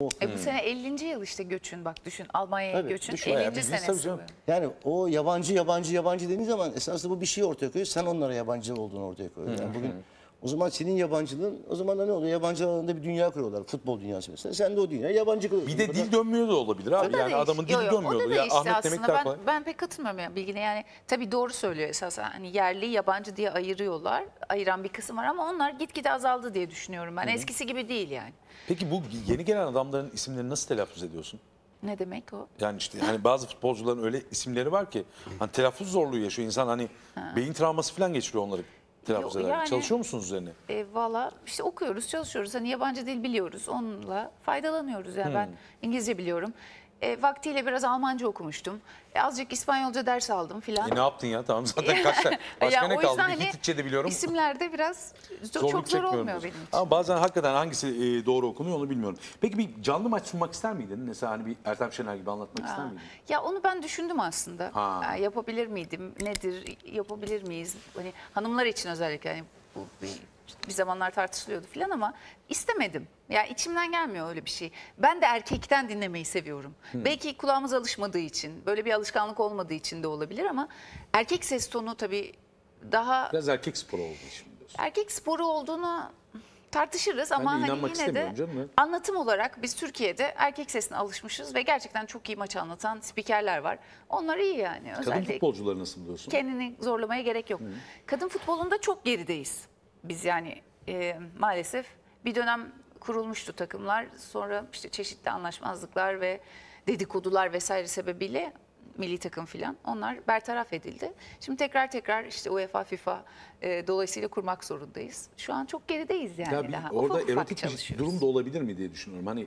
Bu sene 50. yıl işte göçün, bak düşün, Almanya'ya Tabii, göçün düşün. 50. senesi bu. Yani o yabancı dediğin zaman esasında bu bir şey ortaya koyuyor. Sen onlara yabancı olduğunu ortaya koyuyorsun. Yani bugün o zaman senin yabancılığın, o zaman da ne oluyor? Yabancı alanında bir dünya kuruyorlar. Futbol dünyası mesela. Sen de o dünya yabancı kuruyorsun. Bir de dil dönmüyor da olabilir abi. Yani adamın dili dönmüyordu. O da Ya değişti Ahmet demek aslında. daha kolay. Ben pek katılmıyorum yani bilgine. Yani tabii doğru söylüyor esasen. Hani yerli, yabancı diye ayırıyorlar. Ayıran bir kısım var ama onlar gitgide azaldı diye düşünüyorum ben. Eskisi gibi değil yani. Peki bu yeni gelen adamların isimlerini nasıl telaffuz ediyorsun? Ne demek o? Yani işte hani bazı futbolcuların öyle isimleri var ki hani telaffuz zorluğu yaşıyor insan, hani beyin travması falan geçiriyor onları telaffuz Yok, ederken. yani- Çalışıyor musunuz üzerine? Valla işte okuyoruz, çalışıyoruz. Hani yabancı dil biliyoruz. Onunla faydalanıyoruz. Yani ben İngilizce biliyorum. Vaktiyle biraz Almanca okumuştum. Azıcık İspanyolca ders aldım filan. Ne yaptın ya? Tamam zaten kaç tane. Başka Ya ne o kaldı? yüzden Bir hani Hititçe de biliyorum. İsimlerde biraz Zorluk çok zor çekmiyorum olmuyor diyorsun. benim için. Ama bazen hakikaten hangisi doğru okunuyor onu bilmiyorum. Peki bir canlı maç sunmak ister miydin? Mesela hani bir Ertem Şener gibi anlatmak ister miydin? Ya onu ben düşündüm aslında. Ha. Yapabilir miydim? Nedir? Yapabilir miyiz? Hani hanımlar için özellikle hani bu bir zamanlar tartışılıyordu falan ama istemedim. Ya içimden gelmiyor öyle bir şey. Ben de erkekten dinlemeyi seviyorum. Belki kulağımız alışmadığı için, böyle bir alışkanlık olmadığı için de olabilir ama erkek ses tonu tabii daha Biraz erkek sporu olduğu için diyorsun. erkek sporu olduğunu tartışırız ama hani inanmak yine de istemiyorum canım ya. anlatım olarak biz Türkiye'de erkek sesine alışmışız ve gerçekten çok iyi maç anlatan spikerler var. Onlar iyi yani. Kadın Özellikle futbolcuları nasıl diyorsun? kendini zorlamaya gerek yok. Kadın futbolunda çok gerideyiz. Biz yani maalesef bir dönem kurulmuştu takımlar. Sonra işte çeşitli anlaşmazlıklar ve dedikodular vesaire sebebiyle milli takım filan onlar bertaraf edildi. Şimdi tekrar işte UEFA, FIFA dolayısıyla kurmak zorundayız. Şu an çok gerideyiz yani Ya daha. orada Ufak ufak erotik bir çalışıyoruz. durum da olabilir mi diye düşünüyorum. Hani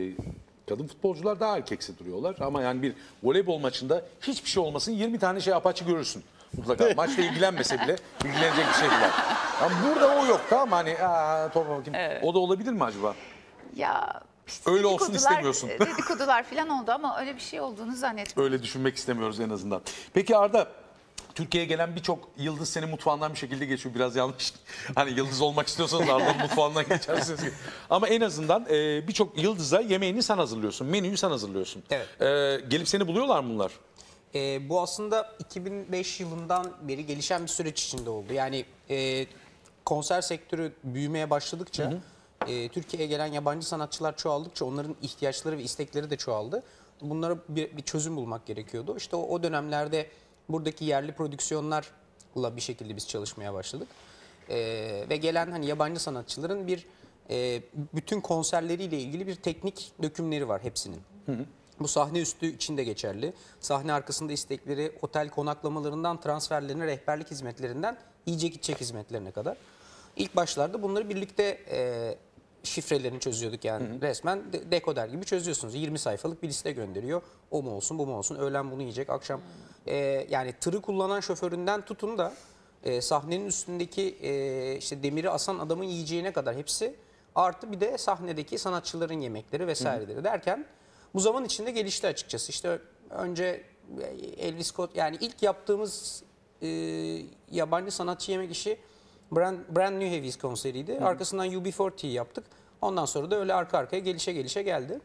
kadın futbolcular daha erkeksi duruyorlar ama yani bir voleybol maçında hiçbir şey olmasın 20 tane şey apaçı görürsün. Mutlaka maçla ilgilenmese bile ilgilenecek bir şey değil. Ama burada o yok, tamam mı? Hani topa bakayım. Evet. O da olabilir mi acaba? Ya işte Öyle olsun dedikodular- istemiyorsun. Dedikodular falan oldu ama öyle bir şey olduğunu zannetmiyorum. Öyle düşünmek istemiyoruz en azından. Peki Arda, Türkiye'ye gelen birçok yıldız senin mutfağından bir şekilde geçiyor. Biraz yanlış. Hani yıldız olmak istiyorsanız Arda'nın mutfağından geçersiniz. Ama en azından birçok yıldıza yemeğini sen hazırlıyorsun. Menüyü sen hazırlıyorsun. Evet. Gelip seni buluyorlar mı bunlar? Bu aslında 2005 yılından beri gelişen bir süreç içinde oldu. Yani konser sektörü büyümeye başladıkça, Türkiye'ye gelen yabancı sanatçılar çoğaldıkça onların ihtiyaçları ve istekleri de çoğaldı. Bunlara bir çözüm bulmak gerekiyordu. İşte o dönemlerde buradaki yerli prodüksiyonlarla bir şekilde biz çalışmaya başladık. Ve gelen hani yabancı sanatçıların bütün konserleriyle ilgili bir teknik dökümleri var hepsinin. Bu sahne üstü için de geçerli. Sahne arkasında istekleri, otel konaklamalarından, transferlerine, rehberlik hizmetlerinden, yiyecek içecek hizmetlerine kadar. İlk başlarda bunları birlikte şifrelerini çözüyorduk yani resmen dekoder gibi çözüyorsunuz. 20 sayfalık bir liste gönderiyor. O mu olsun, bu mu olsun, öğlen bunu yiyecek, akşam. Yani tırı kullanan şoföründen tutun da sahnenin üstündeki işte demiri asan adamın yiyeceğine kadar hepsi. Artı bir de sahnedeki sanatçıların yemekleri vesaireleri derken bu zaman içinde gelişti açıkçası. İşte önce Elvis Scott, yani ilk yaptığımız yabancı sanatçı yemek işi Brand New Heavies konseriydi. Arkasından UB40'yi yaptık. Ondan sonra da öyle arka arkaya gelişe geldi.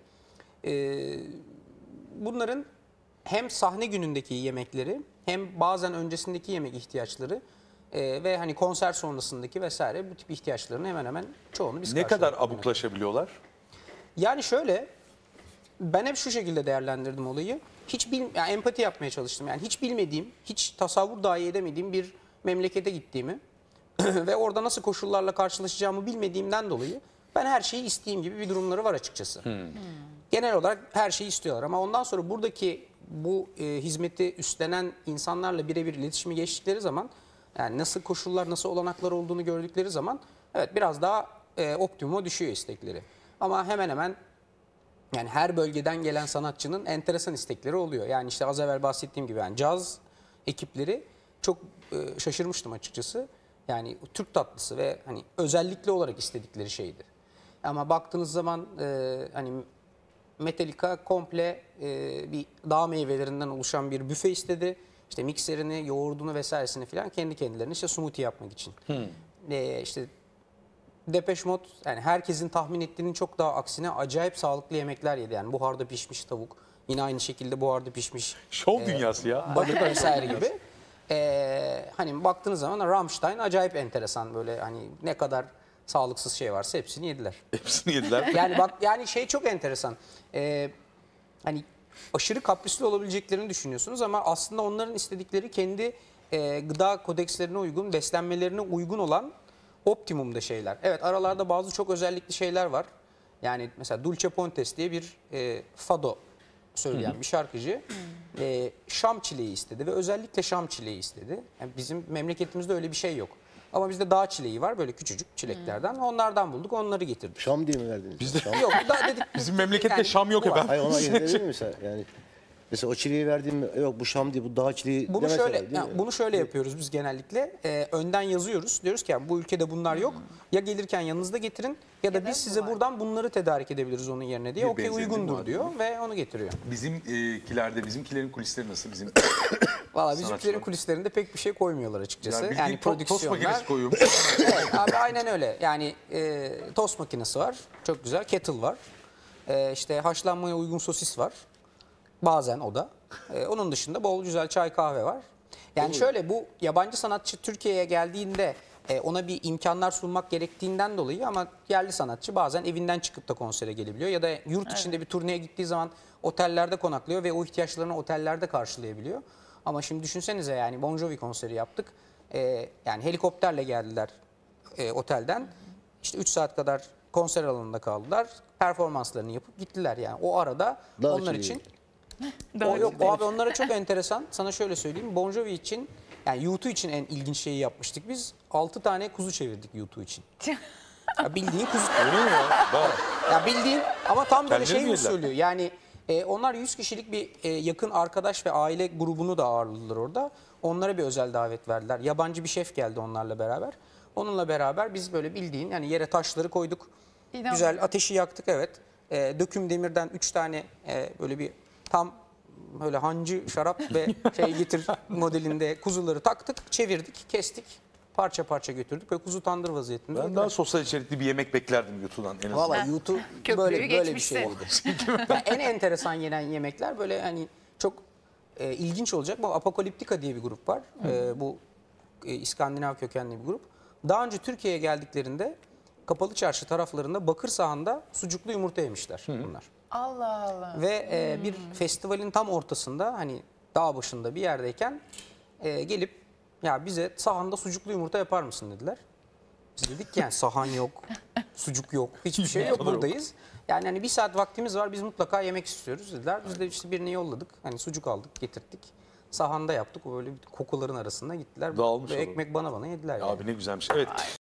Bunların hem sahne günündeki yemekleri hem bazen öncesindeki yemek ihtiyaçları ve hani konser sonrasındaki vesaire bu tip ihtiyaçlarını hemen hemen çoğunu biz Ne kadar karşıladık. abuklaşabiliyorlar? Yani şöyle, ben hep şu şekilde değerlendirdim olayı. Yani empati yapmaya çalıştım. Yani hiç bilmediğim, hiç tasavvur dahi edemediğim bir memlekete gittiğimi ve orada nasıl koşullarla karşılaşacağımı bilmediğimden dolayı ben her şeyi isteyeyim gibi bir durumları var açıkçası. Genel olarak her şeyi istiyorlar ama ondan sonra buradaki bu hizmeti üstlenen insanlarla birebir iletişimi geçtikleri zaman, yani nasıl koşullar, nasıl olanaklar olduğunu gördükleri zaman evet biraz daha optimuma düşüyor istekleri. Ama hemen hemen yani her bölgeden gelen sanatçının enteresan istekleri oluyor. Yani işte az evvel bahsettiğim gibi yani caz ekipleri çok şaşırmıştım açıkçası. Yani Türk tatlısı ve hani özellikle olarak istedikleri şeydi. Ama baktığınız zaman hani Metallica komple bir dağ meyvelerinden oluşan bir büfe istedi. İşte mikserini, yoğurdunu vesairesini falan kendi kendilerine işte smoothie yapmak için. İşte Depeche Mode yani herkesin tahmin ettiğinin çok daha aksine acayip sağlıklı yemekler yedi. Yani buharda pişmiş tavuk, yine aynı şekilde buharda pişmiş Şov dünyası ya. balık vesaire gibi. Hani baktığınız zaman Rammstein acayip enteresan, böyle hani ne kadar sağlıksız şey varsa hepsini yediler. Hepsini yediler. Yani bak yani şey çok enteresan. Hani aşırı kaprisli olabileceklerini düşünüyorsunuz ama aslında onların istedikleri kendi gıda kodekslerine uygun, beslenmelerine uygun olan optimumda şeyler. Evet, aralarda bazı çok özellikli şeyler var. Yani mesela Dulce Pontes diye bir fado söyleyen bir şarkıcı Şam çileği istedi ve özellikle Şam çileği istedi. Yani bizim memleketimizde öyle bir şey yok. Ama bizde dağ çileği var, böyle küçücük çileklerden. Onlardan bulduk, onları getirdik. Şam diye mi verdiniz? Bizde Yok, daha dedik. bizim memlekette Yani Şam yok bu var. efendim. Hayır, ona yedirebilir mi mesela? Yani mesela o çileği verdiğim yok bu Şam değil, bu dağ çileği Bunu demeseler, şöyle, değil mi? yani bunu şöyle yapıyoruz biz genellikle. Önden yazıyoruz. Diyoruz ki yani bu ülkede bunlar yok. Ya gelirken yanınızda getirin ya da biz size buradan bunları tedarik edebiliriz onun yerine diye. Bir Okey, benzerliği uygundur var. diyor ve onu getiriyor. Bizimkilerin kulisleri nasıl? Bizim Valla bizimkilerin sanatçılar. kulislerinde pek bir şey koymuyorlar açıkçası. yani Yani tost prodüksiyonlar. makinesi koyuyorum. Evet, abi aynen öyle. Yani tost makinesi var. Çok güzel. Kettle var. İşte haşlanmaya uygun sosis var. Bazen o da. Onun dışında bol güzel çay kahve var. Yani şöyle, bu yabancı sanatçı Türkiye'ye geldiğinde ona bir imkanlar sunmak gerektiğinden dolayı, ama yerli sanatçı bazen evinden çıkıp da konsere gelebiliyor. Ya da yurt içinde bir turneye gittiği zaman otellerde konaklıyor ve o ihtiyaçlarını otellerde karşılayabiliyor. Ama şimdi düşünsenize, yani Bon Jovi konseri yaptık. Yani helikopterle geldiler otelden. İşte 3 saat kadar konser alanında kaldılar. Performanslarını yapıp gittiler yani. O arada Dağ onlar çileği. için... O yok o abi, onlara çok enteresan. Sana şöyle söyleyeyim. Bon Jovi için, yani U2 için en ilginç şeyi yapmıştık biz. 6 tane kuzu çevirdik U2 için. Ya bildiğin kuzu. Öyle mi ya? Bak. Ya bildiğin, ama tam böyle Kendileri mi şey yediler? usulü. Yani onlar 100 kişilik bir yakın arkadaş ve aile grubunu da ağırladılar orada. Onlara bir özel davet verdiler. Yabancı bir şef geldi onlarla beraber. Onunla beraber biz böyle bildiğin, yani yere taşları koyduk. Güzel ateşi yaktık, evet. Döküm demirden 3 tane böyle bir tam böyle hancı şarap ve şey getir modelinde kuzuları taktık, çevirdik, kestik. Parça parça götürdük ve kuzu tandır vaziyetinde. Ben daha sosyal içerikli bir yemek beklerdim YouTube'dan en azından. Valla YouTube Köprüyü böyle bir geçmişti. şeydi. Yani en enteresan yenen yemekler böyle, hani çok ilginç olacak. Bu Apokaliptika diye bir grup var. Bu İskandinav kökenli bir grup. Daha önce Türkiye'ye geldiklerinde Kapalı Çarşı taraflarında bakır sahanda sucuklu yumurta yemişler bunlar. Allah Allah. Ve bir festivalin tam ortasında, hani dağ başında bir yerdeyken gelip ya bize sahanda sucuklu yumurta yapar mısın dediler. Biz dedik ki yani sahan yok, sucuk yok, hiçbir şey yok, buradayız. Yani hani bir saat vaktimiz var, biz mutlaka yemek istiyoruz dediler. Biz de işte birini yolladık, hani sucuk aldık, getirdik. Sahanda yaptık, böyle kokuların arasında gittiler. Dağılmış Ve olur. ekmek bana yediler. Abi ne güzelmiş. Evet.